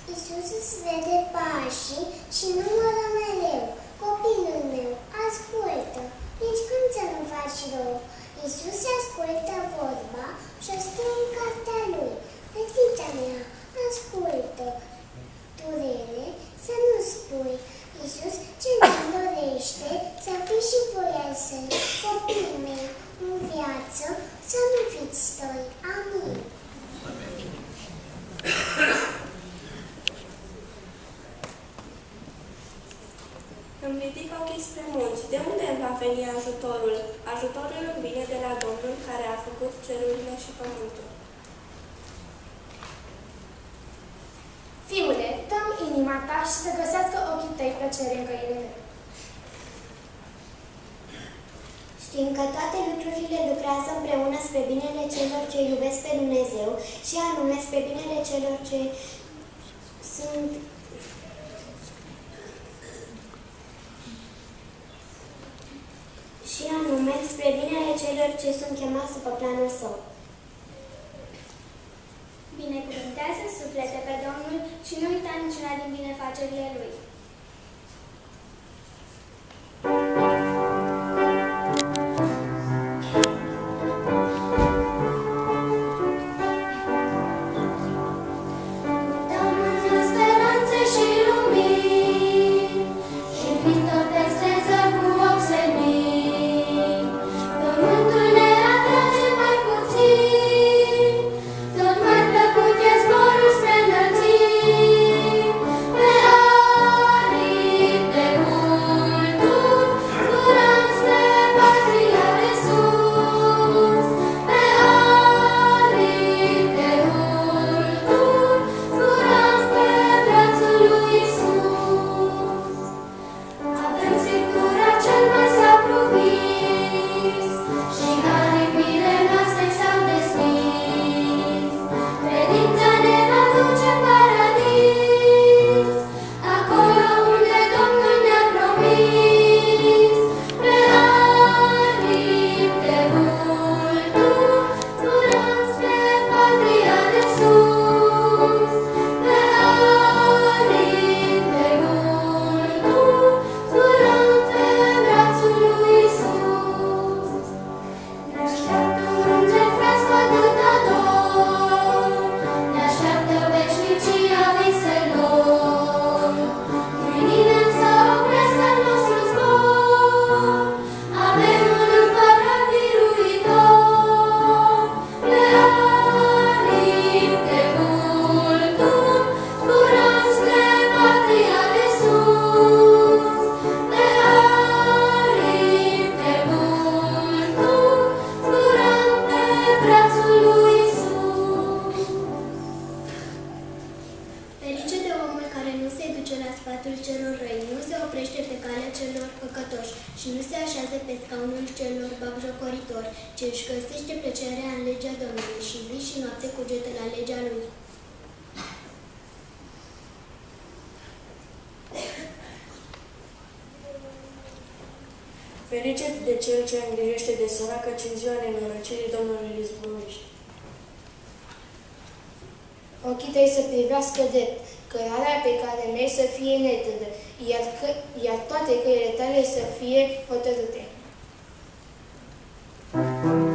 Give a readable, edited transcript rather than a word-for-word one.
Iisus îți vede pașii și numără mereu. Copilul meu, ascultă, nici când să nu faci rău. Iisus ascultă vorba și o scrie în cartea lui. Fetița mea, ascultă, durere să nu spui. Iisus ce ne dorește să fii și voioasă. Copilul meu, în viață să nu fiți stoi. Amin. Îmi ridic ochii spre munți. De unde îmi va veni ajutorul? Ajutorul îmi vine de la Domnul care a făcut cerurile și pământul. Fiule, dă-mi inima ta și să găsească ochii tăi plăcere în căile mele. Știm că toate lucrurile lucrează împreună spre binele celor ce iubesc pe Dumnezeu și anume spre binele celor ce sunt chemați după planul său. Binecuvântează suflete pe Domnul și nu uita niciuna din binefacerile Lui. Fericit de cel ce îngrijește de săracă, ci în ziua nenorocirii Domnului îl izbăvește. Ochii tăi să privească drept, cărarea pe care mergi să fie netedă, iar toate căile tale să fie hotărâte.